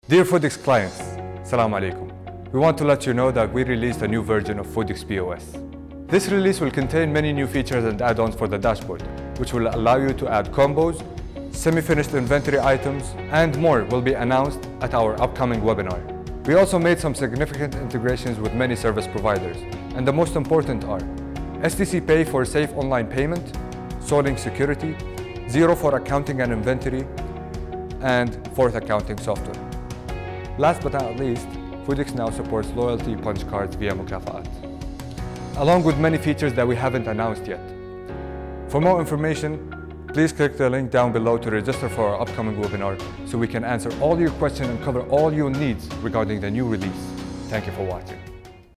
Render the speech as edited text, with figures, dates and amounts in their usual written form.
Dear Foodics clients, Assalamu alaikum. We want to let you know that we released a new version of Foodics POS. This release will contain many new features and add-ons for the dashboard, which will allow you to add combos, semi-finished inventory items, and more will be announced at our upcoming webinar. We also made some significant integrations with many service providers, and the most important are STC Pay for safe online payment, sorting security, Zero for accounting and inventory, and Fourth accounting software. Last but not least, Foodics now supports loyalty punch cards via Mukafa'at, along with many features that we haven't announced yet. For more information, please click the link down below to register for our upcoming webinar so we can answer all your questions and cover all your needs regarding the new release. Thank you for watching.